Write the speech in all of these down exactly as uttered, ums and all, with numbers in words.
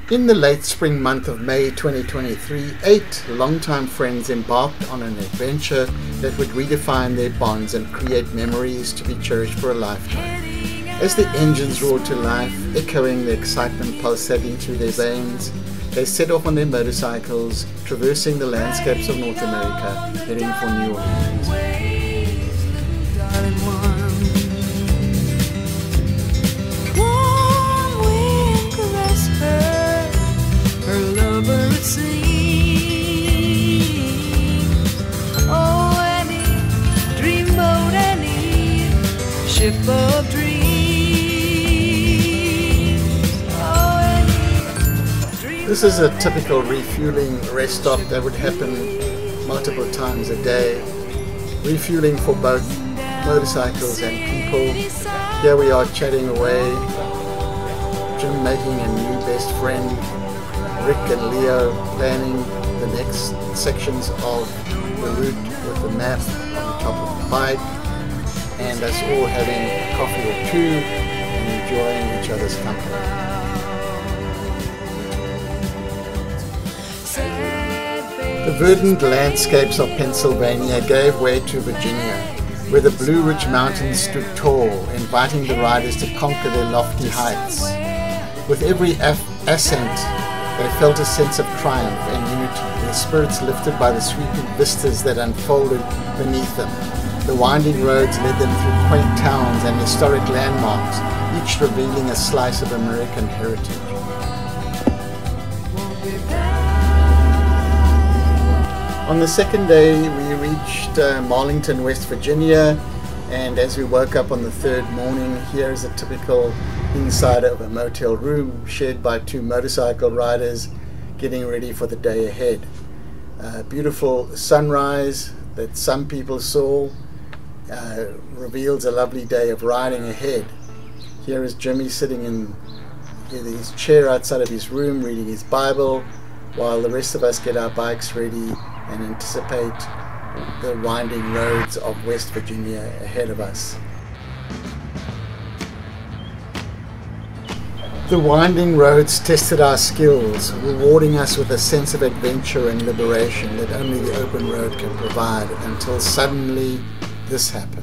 In the late spring month of May twenty twenty-three, eight longtime friends embarked on an adventure that would redefine their bonds and create memories to be cherished for a lifetime. As the engines roared to life, echoing the excitement pulsating through their veins, they set off on their motorcycles, traversing the landscapes of North America, heading for New Orleans. Ship of dreams. Oh, dream this is a typical refueling rest stop that would happen multiple times a day. Refueling for both motorcycles and people. Here we are chatting away. Jim making a new best friend. Rick and Leo planning the next sections of the route with the map on top of the bike. And us all having a coffee or two and enjoying each other's company. The verdant landscapes of Pennsylvania gave way to Virginia, where the Blue Ridge Mountains stood tall, inviting the riders to conquer their lofty heights. With every ascent, they felt a sense of triumph and unity, their spirits lifted by the sweeping vistas that unfolded beneath them. The winding roads led them through quaint towns and historic landmarks, each revealing a slice of American heritage. On the second day, we reached uh, Marlington, West Virginia, and as we woke up on the third morning, here is a typical inside of a motel room shared by two motorcycle riders getting ready for the day ahead. Uh, beautiful sunrise that some people saw. Uh, reveals a lovely day of riding ahead. Here is Jimmy sitting in his chair outside of his room reading his Bible, while the rest of us get our bikes ready and anticipate the winding roads of West Virginia ahead of us. The winding roads tested our skills, rewarding us with a sense of adventure and liberation that only the open road can provide, until suddenly this happened.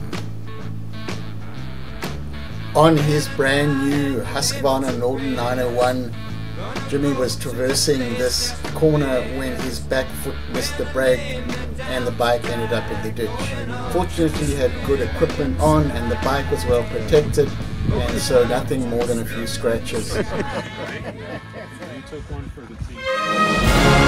On his brand new Husqvarna Norden nine oh one, Jimmy was traversing this corner when his back foot missed the brake and the bike ended up in the ditch. Fortunately, he had good equipment on and the bike was well protected, and so nothing more than a few scratches. You took one for the team.